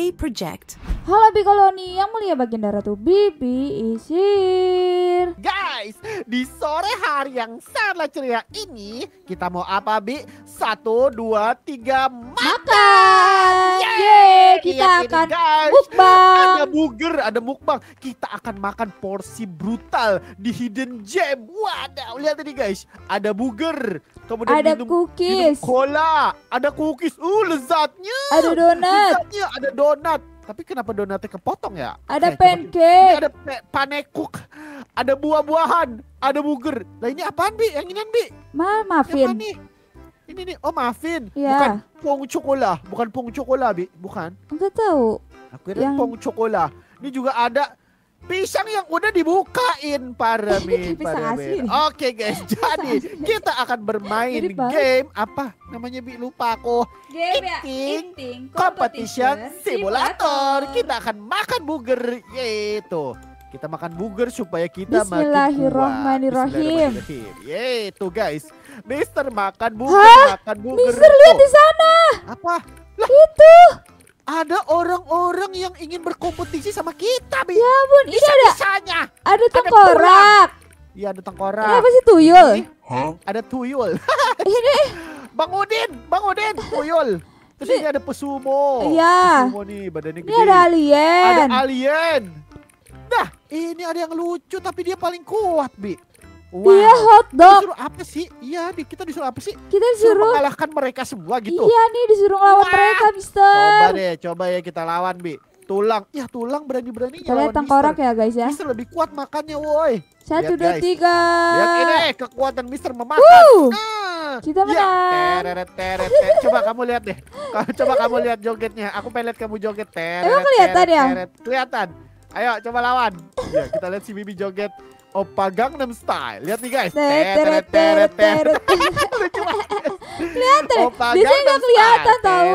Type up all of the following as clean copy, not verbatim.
Play Project. Halo Bikoloni, yang mulia baginda Ratu Bibi Isir. Guys, di sore hari yang sangat ceria ini kita mau apa, Bi? 1, 2, 3, Makan. Yeay, kita akan mukbang. mukbang. Ada mukbang. Kita akan makan porsi brutal di Hidden Gem. Waduh, lihat ini guys. Ada burger. Kemudian Ada minum cookies. cola. Ada cookies. Lezatnya. Ada donat. Lezatnya ada donat. Tapi kenapa donatnya kepotong ya? Ada Coba ini pancake. ada panekuk. Ada buah-buahan. Ada burger. Lah ini apaan, Bi? Yang ini, Bi? Yang Muffin. mana nih? Ini nih, oh muffin. Ya. Bukan pong cokola, bukan pong cokola, Bi, bukan. Enggak tahu. Aku kira pong cokola. Ini juga ada pisang yang udah dibukain para Ini pisang asli nih. Oke guys, jadi kita akan bermain Mirip banget. game apa namanya, Bi? Lupa aku. Game ya, Eating Competition Simulator. Kita akan makan burger, yaitu kita makan burger supaya kita makin kuat. Bismillahirrahmanirrahim. Yaitu guys, Mister makan burger, makan burger. Mister, lihat di sana. Apa? Lah, Itu. ada orang-orang yang ingin berkompetisi sama kita, Bi. Ya ampun, ini ada Bisa-bisanya. ada tengkorak. Iya, ada tengkorak. Ini apa sih, tuyul? Ini ada tuyul. Ini Bang Udin, tuyul. Terus ini ada pesumo. Iya. Pesumo nih, badannya ini gede. ada alien. Ada alien. Nah, ini ada yang lucu tapi dia paling kuat, Bi. Dia hotdog. Disuruh apa sih? Iya, kita disuruh apa sih? Kita Disuruh disuruh. mengalahkan mereka semua gitu. Iya nih, disuruh ngelawan Wah. mereka, Mister. Coba ya kita lawan, Bi. Tulang, ya tulang berani-beraninya Kita lihat lawan tengkorak Mister. ya guys ya. Mister lebih kuat makannya, woi. 1, 2, Lihat, guys. 3. Lihat ini kekuatan Mister memakan. Kita Ya, menang. teret. Coba kamu lihat deh. Coba kamu lihat jogetnya. Aku pengen lihat kamu joget. Emang kelihatan ya? Kelihatan. Ayo coba lawan. Ya, kita lihat si Bibi joget Oppa Gangnam Style. Lihat nih guys. Teret. Lucu banget. Kelihatan. Oppa Biasanya nggak Gangnam kelihatan Style. tahu.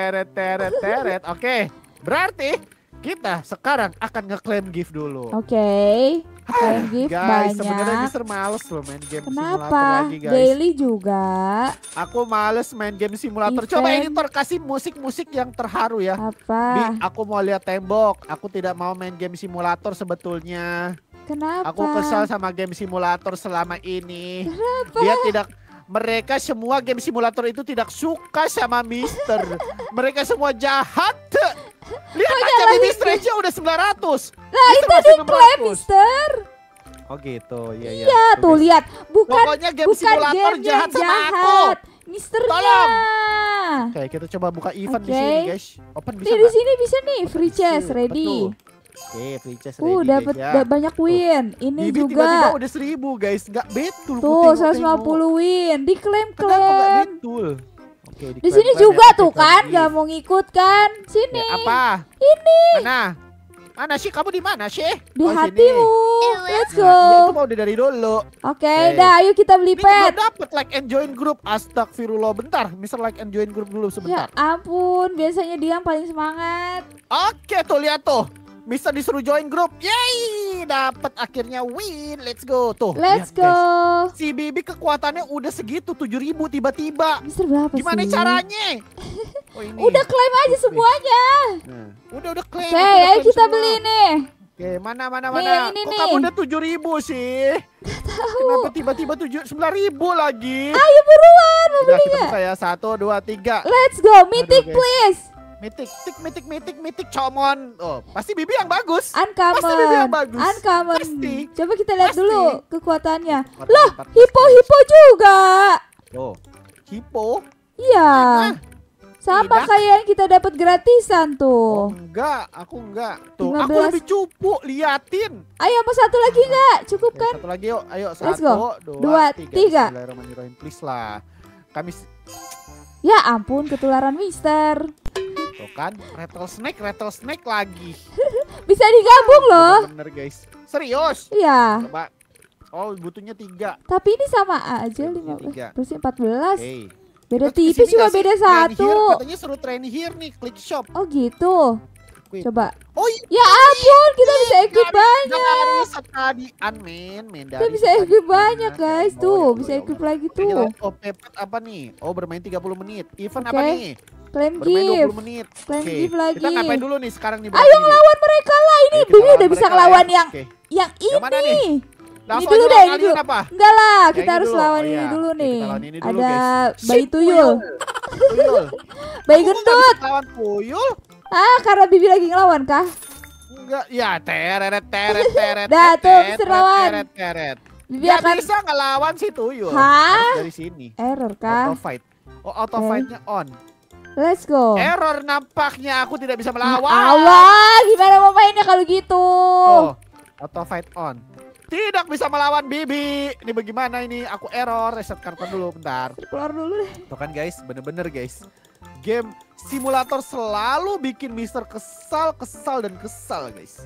Teret. Oke. Berarti kita sekarang akan ngeklaim gift dulu. Oke. Kalian gift Guys, sebenarnya banyak. Mister males loh main game simulator Kenapa? lagi, guys. Daily juga. Aku males main game simulator. Event. Coba editor kasih musik-musik yang terharu ya. Bi, Apa? aku mau lihat tembok. Aku tidak mau main game simulator sebetulnya. Kenapa? Aku kesal sama game simulator selama ini. Kenapa? Dia tidak, mereka semua game simulator itu tidak suka sama Mister. Mereka semua jahat. Lihat aja Baby Strange udah 900. Nah, itu masih diklaim, 600. Mister. Oh gitu, iya. Iya, tuh guys. lihat. Pokoknya game simulator game jahat yang sama aku. jahat. Misternya. Tolong. Oke, kita coba buka event di Oke. sini, guys. Open bisa Nih, di nggak? sini bisa nih, free chest ready. Betul. Oke, free chest ready, Dapat guys, ya. banyak win. Ini Bibi juga. tiba-tiba udah 1000, guys. Nggak betul. Tuh, 150 win. Kenapa nggak Diklaim. betul? Oke, Di sini juga tuh kan, gak mau ngikut kan? Sini. apa? Ini. Mana? Mana sih? Kamu di mana sih? Di Oh, sini. hatimu. Let's Nah, ya, itu go. mau udah dari dulu. Oke, Oke. dah ayo kita beli Ini belum pet. dapet like and join group. Astagfirullah, bentar. Mister like and join group dulu Ya sebentar. ampun, biasanya dia yang paling semangat. Oke, tuh lihat tuh. Mister disuruh join grup. Yeay, dapat akhirnya win. Let's go. Tuh. Let's lihat, guys. go. Si Bibi kekuatannya udah segitu 7000 tiba-tiba. Mister berapa Gimana sih? caranya? Oh, ini. Udah klaim aja semuanya. Nah, udah klaim. Oke, aku udah ayo klaim kita semua. beli nih. Oke, mana? yang ini Kok nih. kamu udah 7000 sih? Kenapa tiba-tiba 9000 lagi? Ayo buruan, mau Udah beli kita nggak? buka ya. 1, 2, 3. Let's go, mythic guys. please. Mitik, comon. Oh, pasti Bibi yang bagus. Uncommon. Pasti Bibi yang bagus. Uncommon. Pasti. Coba kita lihat Pasti. dulu kekuatannya. Kekuatan Loh, 14 hipo juga. Oh, Hippo? Iya. Mana? Sama Tidak. kayak yang kita dapat gratisan Oh, tuh. enggak, aku enggak. Tuh, 15. aku lebih cupu, liatin. Ayo mau satu lagi nggak? Cukup Oke, kan? satu lagi yuk, ayo. Let's 1, go. 2, 2, 3. Bismillahirrahmanirrahim, please lah. Kami Ya ampun, ketularan Mister. tuh kan, rattlesnake lagi. Bisa digabung loh. Bener guys. Serius? Iya. Coba. Oh, butuhnya 3. Tapi ini sama aja Oke, 15. tiga. Terusnya 14. Oke. Beda Terus tipis kesini cuma nggak sih? beda Train here, 1. katanya suruh train here nih, klik shop. Oh gitu. Equip. Coba. Oh iya. Ya ampun, kita bisa equip banyak. Bisa tadi men Kita bisa equip banyak guys. Tuh, bisa equip lagi tuh. Oh, pepet apa nih? Oh, bermain 30 menit. Event apa Oke. nih? Claim Baru main gift. 20 menit. Claim Oke, gift lagi. kita ngapain dulu nih sekarang nih? Ayo ngelawan mereka lah. Ini Ayo kita Bibi lawan udah bisa mereka ngelawan ya. Oke. yang Yang mana ini. nih? Ini Langsung dulu aja deh, lawan ini alien dulu. apa? Enggak lah, Yang kita ini harus dulu. lawan Oh ini iya. dulu Oke, nih. kita lawan ini dulu, Ada guys. bayi Si tuyul. Tuyul. Bayi Aku nggak gendut. bisa lawan tuyul. Ah, karena Bibi lagi ngelawan kah? Enggak, ya teret teret teret. Dah, tuh, teret, bisa lawan. Teret teret. Bibi Gak akan bisa ngelawan si tuyul. Hah? Harus dari sini. error kah? Auto fight. Oh, auto Oke. fight-nya on. Let's go. Error nampaknya aku tidak bisa Ah, melawan. awal, gimana mau mainnya kalau gitu? Oh, auto fight on. Tidak bisa melawan Bibi. Ini bagaimana ini? Aku error. Reset karton dulu bentar. Keluar dulu deh. Tuh kan guys, bener-bener guys. Game simulator selalu bikin Mister kesal dan kesal guys.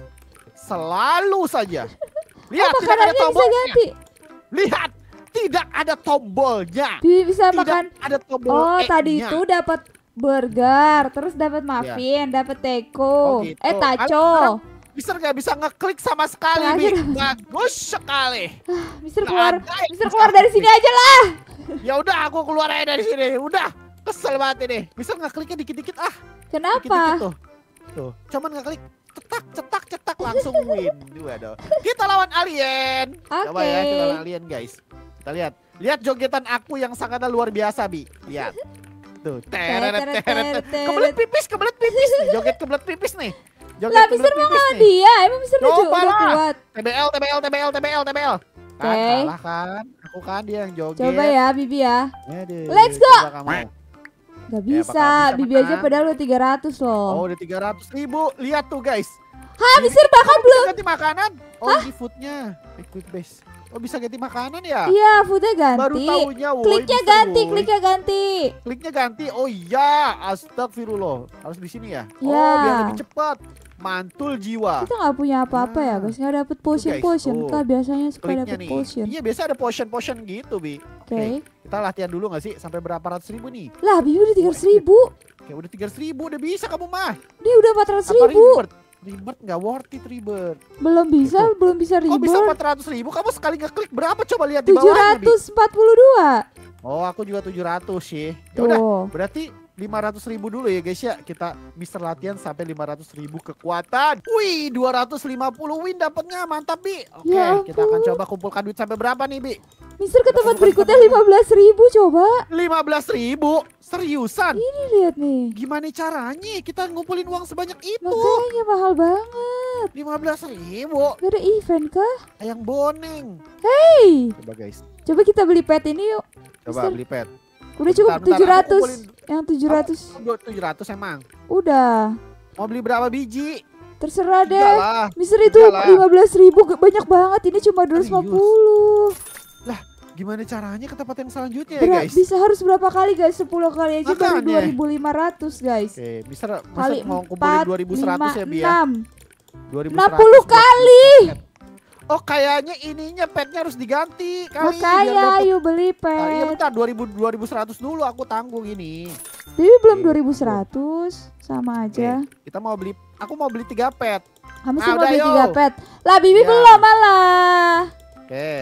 Selalu saja. Lihat, Oh, tidak ada makanannya bisa tombolnya. ganti. Lihat, tidak ada tombolnya. Bibi bisa Tidak makan. ada tombol Oh, E-nya. tadi itu dapat burger, terus dapat muffin, dapat teko, Oh, gitu. taco. Mister nggak bisa ngeklik sama sekali, Bi. Terakhir. Bagus sekali. Mister Nggak keluar, ada yang Mister bisa keluar dari klik. sini aja lah. Ya udah, aku keluar aja dari sini. Udah, kesel banget ini. Mister ngekliknya dikit-dikit ah. Dikit-dikit Kenapa? tuh. Tuh, cuman ngeklik cetak langsung win. Waduh. Kita lawan alien. Coba ya, Oke. kita lawan alien, guys. Kita lihat. Lihat jogetan aku yang sangatlah luar biasa, Bi. Lihat. Tuh, teret. Kebelet pipis nih. Joget kebelet pipis nih. Joget Lah, kebelet Mister mau pipis ngelawan nih. dia? Emang Mister Coba udah lah. kuat? TBL. Kan Oke. kalah kan? Aku kan dia yang joget. Coba ya, Bibi ya. Aduh, Let's go. coba kamu. Gak Ya, bisa, bakal bisa Bibi aja menang. padahal udah 300 Oh, loh. udah 300.000. Lihat tuh, guys. Hah, Mister bahkan Bisa belum. ganti makanan? Oh, ini foodnya. Quick base. Oh, bisa ganti makanan ya? Iya, foodnya Baru ganti. tahunya, woy. Kliknya Mister, ganti, woy. kliknya ganti. Kliknya ganti. Oh iya, astagfirullah. Harus di sini ya? Oh, Ya. biar lebih cepat. Mantul jiwa. Kita nggak punya apa-apa ya, Nah. guys. Nggak dapet guys, potion tuh. kah? Biasanya suka Kliknya dapet nih. potion. Iya, biasa ada potion gitu, Bi. Oke. Kita latihan dulu gak sih? Sampai berapa ratus ribu nih? Lah, Bibi udah 300.000. Oke, udah 300.000. Udah bisa kamu mah. Dia udah 400.000. Apa Rebirth nggak worth it Rebirth. Belum bisa Kok bisa reboot. 400.000? Kamu sekali ngeklik berapa? Coba lihat di bawahnya, Bi. 742. Oh, aku juga 700 sih. Ya udah, Tuh. berarti 500.000 dulu ya guys ya. Kita Mister latihan sampai 500.000 kekuatan. Wih, 250 win dapatnya. Mantap, Bi. Oke, Ya kita akan ampun. coba kumpulkan duit sampai berapa nih, Bi? Mister ke tempat Kumpulkan berikutnya sampai 15.000 coba. 15.000? Seriusan? Ini lihat nih. Gimana caranya kita ngumpulin uang sebanyak itu? Makanya mahal banget. 15.000? Gak ada event kah? Ayang boneng. Hey, Coba guys, coba kita beli pet ini yuk. coba Mister. beli pet. Udah cukup Bentar, aku 700. kumpulin. Yang 700. 700 emang. Udah. Mau beli berapa biji? Terserah deh. Iyalah. Mister itu Iyalah. 15.000 banyak banget. Ini cuma 250. Gimana caranya ke tempat yang selanjutnya ya guys? Bisa harus berapa kali guys? 10 kali aja baru Makanya. 2.500 guys. Oke, Mister Kali masa mau kumpulin 4, 2.100 ya, Bi ya? 6. 2.100 60 kali. pet. Oh, kayaknya ininya petnya harus diganti kali. Makanya biar dapet- ayo beli Ah, iya pet. bentar, 2100 dulu aku tanggung ini. Bibi belum Oke. 2100. Sama aja. Kita mau beli, aku mau beli 3 pet. Kamu Nah, sih mau udah, beli yuk. 3 pet. Lah Bibi Ya. belum malah. Oke.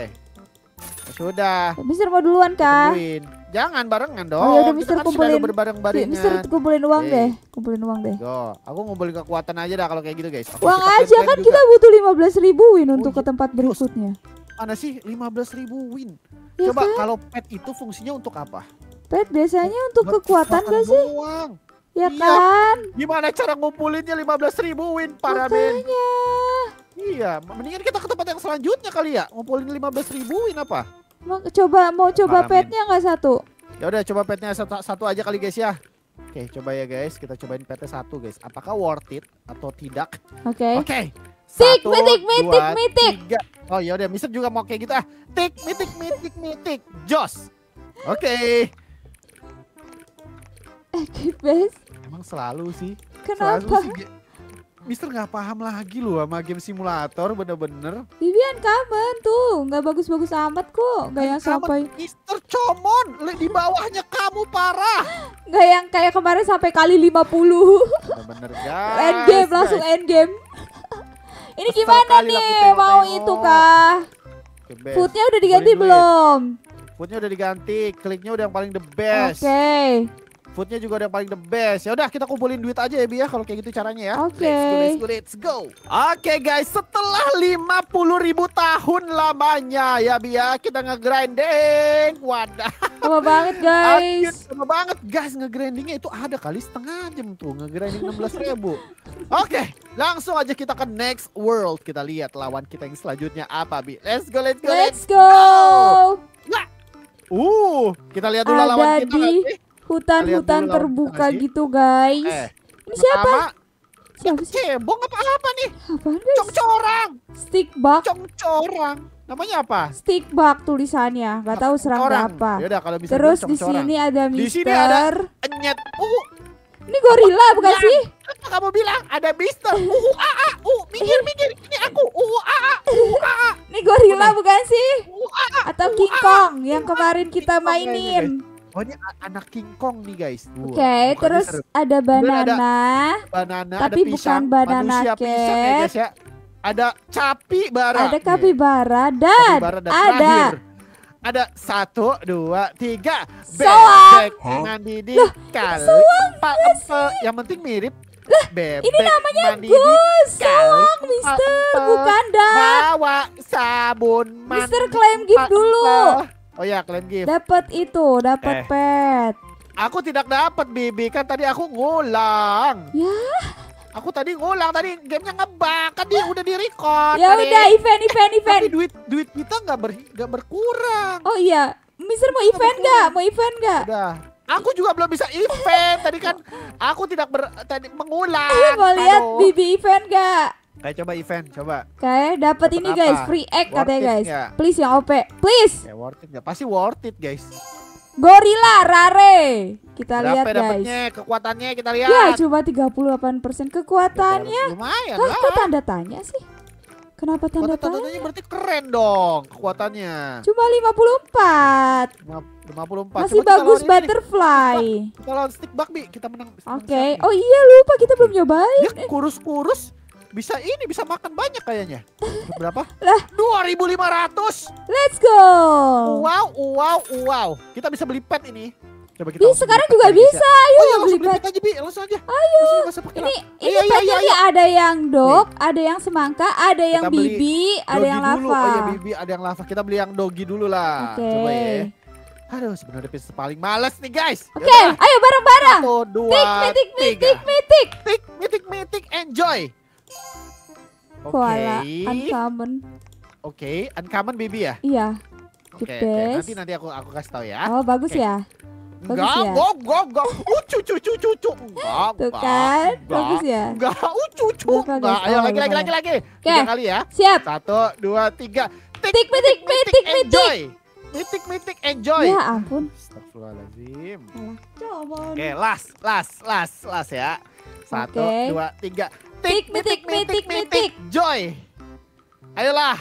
Ya sudah. Mister mau duluan kah? Tungguin. Jangan barengan dong. Oh, yaudah, Kita Mister kan kumpulin. selalu berbareng-barengan. Mister kumpulin uang Oke. deh. Kumpulin uang deh. Yo, aku ngumpulin kekuatan aja dah kalau kayak gitu guys. Oke, Uang kita aja plan-plan kan juga. kita butuh 15.000 win untuk iya. ke tempat berikutnya. Mana sih 15.000 win? Ya Coba kan? kalau pet itu fungsinya untuk apa? Pet biasanya untuk Buat kekuatan makan gak sih? doang. Ya Iya. kan? Gimana cara ngumpulinnya 15.000 win para men? Makanya. Iya, mendingan kita ke tempat yang selanjutnya kali ya. Ngumpulin 15.000 win apa? Mau coba Parah, petnya nggak satu? Ya udah coba petnya satu aja kali guys ya. Oke, coba ya guys, kita cobain petnya satu guys. Apakah worth it atau tidak? Oke. Oke. Tik, 1, mitik, 2, mitik. 3. Oh ya udah, Mister juga mau kayak gitu ah. Tik, mitik. Jos. Oke. Best. Emang selalu sih. Kenapa? Selalu sih. Mister nggak paham lagi loh sama game simulator bener-bener. Vivian kamen tuh, nggak bagus-bagus amat kok, nggak yang sampai, Mister Comon, di bawahnya kamu parah. nggak yang kayak kemarin sampai kali 50. Bener-bener guys. End game langsung guys. end game. Ini Kesel gimana kali lah nih? aku tengok-tengok. Mau itu kah? Oke, best. Foodnya udah diganti Kumpulin duit. belum? Foodnya udah diganti, kliknya udah yang paling the best. Oke. Foodnya juga ada yang paling the best. Ya udah kita kumpulin duit aja ya Bi ya kalau kayak gitu caranya ya. Oke. Let's go. Oke guys, setelah 50.000 tahun lamanya ya Bi ya, kita nge-grinding. Wadah. Lama banget guys. Lama banget guys, nge-grindingnya itu ada kali setengah jam tuh, nge-grinding 16.000. Oke, langsung aja kita ke next world. Kita lihat lawan kita yang selanjutnya apa Bi. Let's go. Let's go. Nah. Kita lihat dulu lawan Ada kita di nggak sih? hutan-hutan dulu terbuka lawan kita gitu guys. Ini siapa? Siapa sih? Cebong apa nih? Apaan guys? Congcorang. Stick bug. Congcorang. Namanya apa? Stick bug tulisannya. Gak tahu serangga apa. Yaudah, kalau bisa Terus bilang di congcorang. sini ada Di sini ada Mister. Enyet. Ini gorila bukan sih? Apa kamu bilang? Ada Mister. Minggir. Ini aku. Ini gorila bukan sih? Aa. Atau King Kong yang kemarin kita King Kong kayaknya, mainin. Oh ini anak King Kong nih guys. Oke, terus ada banana. Banana, Tapi ada bukan pisang, banana manusia pisang ya guys ya. Ada capibara. Ada kapibara dan Capibara dan ada terakhir, ada 1, 2, 3 Soang. bebek mandi di kali. soang Yang penting mirip. Bebek ini namanya mandi Gus. di kali. Soang, Mister. Bukan dah. Bawa sabun mandi. Mister claim gift dulu. Oh ya, claim gift. Dapat itu, dapat pet. Aku tidak dapat Bibi, kan tadi aku ngulang. Ya. Aku tadi ngulang, tadi gamenya ngebug, kan dia udah di record. Ya udah, event. Tapi duit kita nggak berkurang. Oh iya, Mister mau event nggak? Udah. Aku juga belum bisa event. Tadi kan aku tadi mengulang. Mau lihat Aduh. Bibi event nggak? Kayak coba event, coba. Oke, dapat ini Dapet guys, apa? free egg Worth katanya it guys. nggak? Please yang OP, please. Ya worth it nggak? Pasti worth it guys. Gorilla rare. Kita lihat Berapa guys. dapetnya? Kekuatannya kita lihat. Ya, cuma 38% kekuatannya. Lumayan Hah, lah. kok tanda tanya sih? Kenapa tanda Tanda-tandanya tanya? berarti keren dong kekuatannya. Cuma 54. 54. Masih Coba kita bagus lawan ini nih. Butterfly. Kita lawan stick bug Bi, kita menang. Oke. Oh iya lupa kita belum nyobain. Dia kurus-kurus. Bisa makan banyak kayaknya. Berapa? Lah. 2.500. Let's go. Wow. Kita bisa beli pet ini. Coba kita Ih, langsung sekarang beli pet juga aja, bisa. Oh Ayo iya, langsung beli beli pet. pet aja Bi, langsung aja. Ayo. Langsung nggak usah pakai Ini lama. ini petnya nih ada yang dog, ada yang semangka, ada yang Kita beli bibi, ada Doggy yang dulu. lava. Oh iya Bibi, ada yang lava. Kita beli yang doggy dulu lah. Oke. Coba ya. Aduh, sebenarnya pizza paling males nih guys. Oke, ayo bareng-bareng. 1, 2, Mitik, enjoy. Koala uncommon. Oke, uncommon Bibi ya? Iya. Oke, The best. nanti aku kasih tahu ya. Oh, bagus Oke. ya. Bagus ya. Enggak. Cucu. Enggak. Tuh kan, bagus ya. Enggak, cucu. Berapa, Enggak. guys? Ayo Oh, lagi. Oke. 3 kali ya. Siap. 1, 2, 3. Mitik. Enjoy. Mitik, enjoy. Ya ampun. Astagfirullahaladzim. Alah, coba. Oke, last ya. 1, Oke. 2, 3. Mitik. Joy. Ayolah.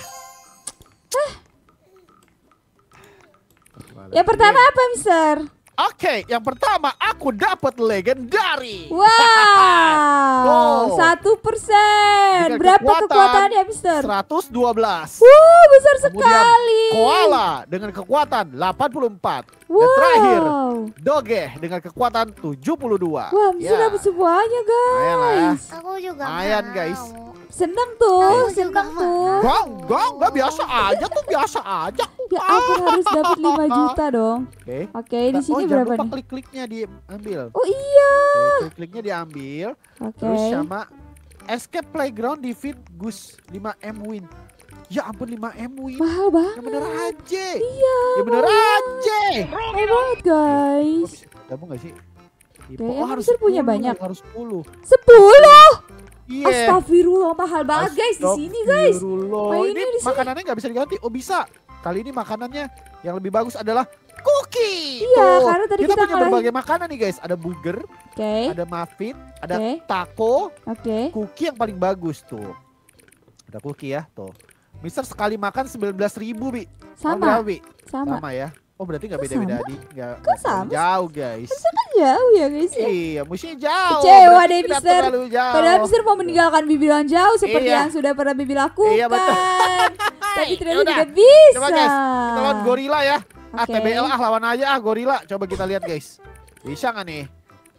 Yang pertama apa, Mister? Oke, yang pertama aku dapat legendary. Wow, Oh. 1%. Dengan Berapa kekuatan kekuatannya, Mister? 112. Besar Kemudian sekali. koala dengan kekuatan 84. Wow. Dan terakhir doge dengan kekuatan 72. Wah, Mister Ya. dapat semuanya, Lumayan lah ya. guys. Aku juga Lumayan, mau. guys. Seneng tuh, Aku juga seneng tuh. Enggak biasa aja. Ya ampun, harus dapat 5 juta dong. Oke. Oke, di sini jangan berapa lupa nih? klik-kliknya diambil. Oh iya. Oke, klik-kliknya diambil. Oke. Terus sama escape playground defeat Gus 5M win. Ya ampun 5M win. Mahal Ya banget. bener aja. Iya. Ya bener aja. Mahal banget, guys. Kamu gak sih? Oke, emang Mister punya banyak? Harus 10. 10. Iya. Astagfirullah, mahal banget guys di sini, guys. Astagfirullah. Mainnya Ini di sini. makanannya nggak bisa diganti. Oh bisa. Kali ini makanannya yang lebih bagus adalah cookie. Iya, Tuh, karena tadi kita kita punya ngalahin. berbagai makanan nih guys. Ada burger, Oke. ada muffin, ada Oke. taco, Oke. cookie yang paling bagus tuh. Ada cookie ya tuh. Mister sekali makan 19.000 Bi. Sama. Berapa, Bi? Sama. Sama ya. Oh berarti nggak Kok beda-beda sama? di nggak Kok sama? jauh guys. Kan jauh ya, guys ya. Iya, mestinya jauh. Kecewa Berarti deh, tidak Mister. terlalu jauh. Padahal Mister mau meninggalkan Bibi yang jauh seperti Iya. yang sudah pernah Bibi lakukan. Iya, betul. Tapi ternyata Yaudah. tidak bisa. Coba guys, kita lawan gorila ya. Oke. TBL lawan aja gorila. Coba kita lihat guys. Bisa nggak nih?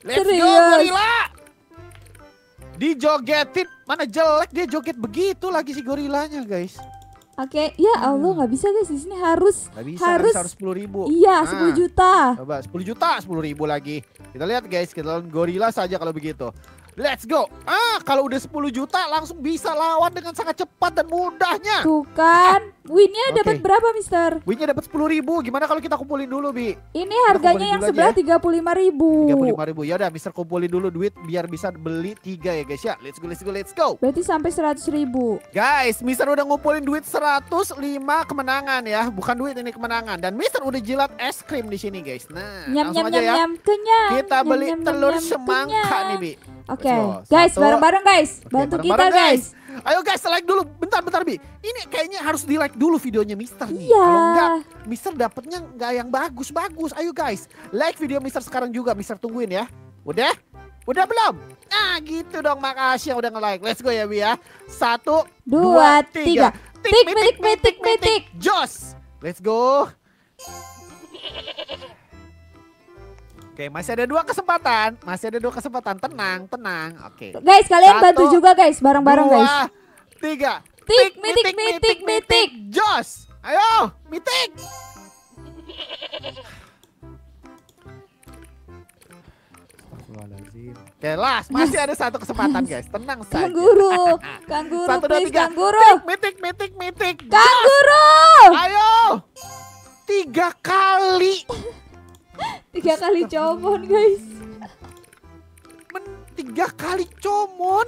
Let's go Serius? gorila. Dijogetin. Mana jelek dia joget begitu lagi si gorilanya guys. Oke, ya Allah nggak bisa guys, di sini harus Gak bisa, harus harus 10.000. iya, Nah, 10 juta. Coba 10 juta, 10.000 lagi. Kita lihat guys, kita lawan gorila saja kalau begitu. Let's go. Kalau udah 10 juta langsung bisa lawan dengan sangat cepat dan mudahnya. Tuh kan, winnya dapat Oke. berapa, Mister? Winnya dapat 10.000. Gimana kalau kita kumpulin dulu, Bi? Ini harganya yang kumpulin dulu sebelah aja 35.000. 35.000. Ya udah, Mister kumpulin dulu duit biar bisa beli 3 ya guys ya. Let's go, let's go, let's go. Berarti sampai 100.000. Guys, Mister udah ngumpulin duit 105 kemenangan ya. Bukan duit ini kemenangan. Dan Mister udah jilat es krim di sini guys. Nah, Nyam langsung nyam aja nyam ya. nyam, kenyang. Kita Nyam, beli nyam, nyam, telur nyam, semangka kenyang. nih, Bi. Oke, Let's go. guys, Satu. bareng-bareng guys. Oke, Bantu kita bareng-bareng, guys. Ayo guys, like dulu. Bentar, Bi. Ini kayaknya harus di like dulu videonya Mister nih. Iya. Kalau enggak, Mister dapetnya nggak yang bagus-bagus. Ayo guys, like video Mister sekarang juga. Mister tungguin ya. Udah? Udah belum? Nah gitu dong, makasih yang udah nge-like. Let's go ya, Bi ya. 1, 2, 3. Tik, Mitik, mitik, mitik. Jos. Let's go. Oke, masih ada 2 kesempatan. Masih ada 2 kesempatan. Tenang, tenang. Oke. Guys, kalian 1, bantu juga guys, bareng-bareng guys. 2, 3. Tik, mitik, mitik, mitik. Jos. Ayo, mitik. Astagfirullahaladzim. Oke, last. Masih ada 1 kesempatan, guys. Tenang saja. Kangguru, kangguru, 1, 2, please 3. kangguru. Mitik, mitik, mitik. Jos. Kangguru. Ayo. 3 kali. 3 kali comon guys. 3 kali comon.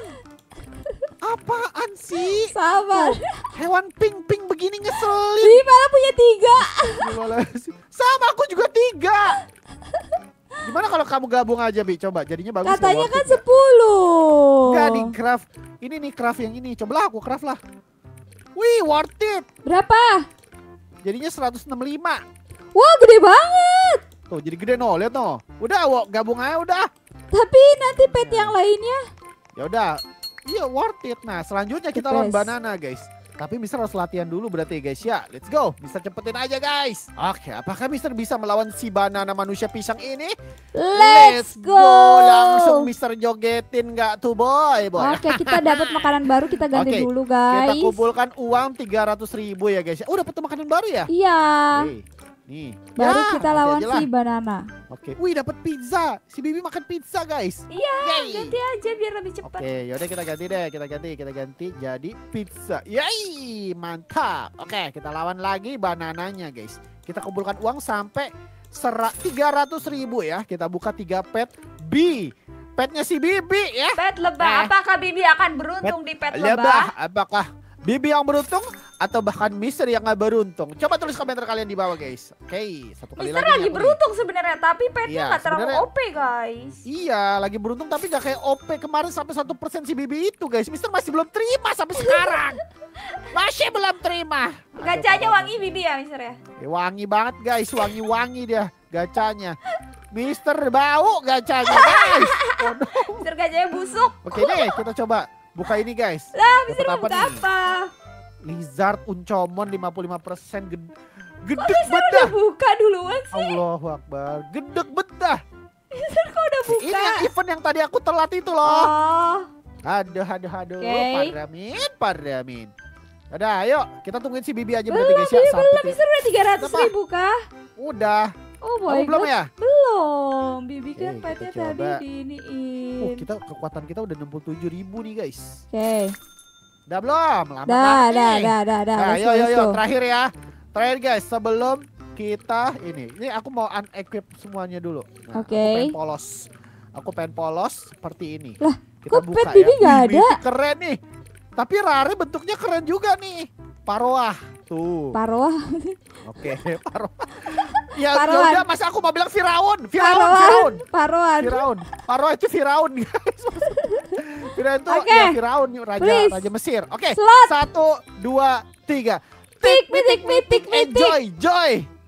Apaan sih? Sabar. Hewan pink-pink begini ngeselin. Ih, malah punya 3. Astagfirullahaladzim. Sama aku juga 3. Gimana kalau kamu gabung aja, Bi? Coba jadinya bagus. Katanya nggak kan worth it 10. nggak? Nggak, di craft. Ini nih craft yang ini. Cobalah aku craft lah. Wih, worth it. Berapa? Jadinya 165. Wah, gede banget. Tuh, jadi gede no, lihat no. Udah, gabung aja udah. Tapi nanti pet yang lainnya. Ya udah. Iya, worth it. Nah, selanjutnya kita The lawan best. banana, guys. Tapi Mister harus latihan dulu berarti guys ya. Let's go. Mister cepetin aja guys. Oke, apakah Mister bisa melawan si banana manusia pisang ini? Let's go. Langsung Mister jogetin nggak tuh boy? Oke, kita dapat makanan baru, kita ganti Oke, dulu Kita guys. kumpulkan uang 300.000 ya guys. Oh, dapat makanan baru ya? Iya. Oke, nih. Baru Ya, kita nanti lawan aja lah. si banana. Oke. Wih, dapat pizza. Si Bibi makan pizza guys. Iya, Yay. ganti aja biar lebih cepat. Oke, yaudah kita ganti deh, kita ganti jadi pizza. Yay, mantap. Oke, kita lawan lagi banananya guys. Kita kumpulkan uang sampai 300.000 ya. Kita buka 3 pet B. Petnya si Bibi ya. Pet lebah, apakah Bibi akan beruntung di pet lebah? Lebah, apakah Bibi yang beruntung atau bahkan Mister yang nggak beruntung? Coba tulis komentar kalian di bawah guys. Oke, 1 kali Mister lagi. lagi aku nih. beruntung sebenarnya, tapi petnya Iya, nggak terlalu sebenarnya- OP guys. Iya, lagi beruntung tapi gak kayak OP kemarin sampai 1% si Bibi itu guys. Mister masih belum terima sampai sekarang. Masih belum terima. Gacanya wangi Bibi ya Mister ya? Wangi banget guys, wangi-wangi dia gacanya. Mister bau gacanya guys. Oh, no. Mister gajahnya busuk. Oke deh, kita coba buka ini guys. Lah Mister Dapat mau buka nih? apa? Lizard uncomon 55% gedek Mister udah bedah. buka duluan sih. Allahu Akbar, gedek bedah. Mister kok udah buka? Ini yang event yang tadi aku telat itu loh. Oh, Aduh, Oke. Pardamin. Udah, ayo kita tungguin si Bibi aja Belum, berarti guys ya. Bibi, sampai belum. Mister udah 300.000 kah? Udah. Oh Kamu my belum god, ya? belum. Bibi kan Oke, kita petnya coba. tadi diiniin. Kita kekuatan kita udah 67.000 nih guys. Oke, Udah belum? Lama dah, banget dah, nih. dah, dah, dah. Nah, Let's yo go, yo let's yo, go. terakhir ya. Terakhir guys, sebelum kita ini aku mau unequip semuanya dulu. Nah, Oke. Aku pengen polos seperti ini. Lah, Kita kok buka pet Bibi nggak Wih, ada? Bibi keren nih. Tapi Rare bentuknya keren juga nih. Paroah. Tuh. Paroah. Oke, Paroah. Ya Parohan. udah, masa aku mau bilang Firaun. Paroan. Paroan. Firaun. Paroah itu Firaun guys. Firaun itu Oke. ya Firaun raja Please. raja Mesir. Oke. Slot. 1 2 3. Tik, mitik, mitik, mitik. Enjoy, joy.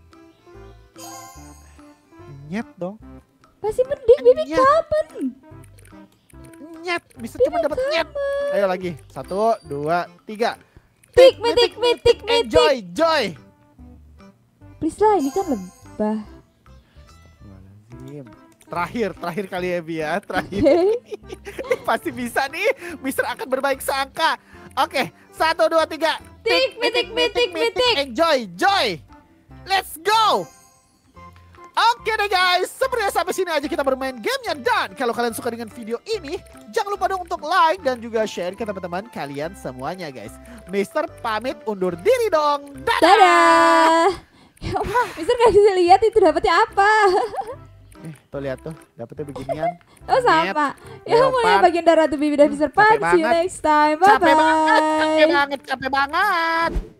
Nyet dong. Masih mending Bibi Nyet. kapan? Nyet, bisa cuma dapat nyet. Ayo lagi. 1 2 3. Tik, mitik, mitik, mitik. Enjoy, joy. Please lah, ini kan lebah. Astagfirullahaladzim. Terakhir kali ya Bi ya, terakhir. Oke. Pasti bisa nih, Mister akan berbaik sangka. Oke, 1, 2, 3. Tik, mitik, mitik, mitik. Enjoy, joy. Let's go. Oke deh guys, sebenarnya sampai sini aja kita bermain gamenya. Dan kalau kalian suka dengan video ini, jangan lupa dong untuk like dan juga share ke teman-teman kalian semuanya guys. Mister pamit undur diri dong. Dadah. Dadah. Ya, Mister gak bisa lihat itu dapetnya apa. Tuh lihat tuh, dapetnya beginian. Oh sama. Ya Leopard. mulai bagian Ratu Bibi dan Mister Pan. Capek See you banget. next time. Bye Capek banget, capek bye. banget, capek banget.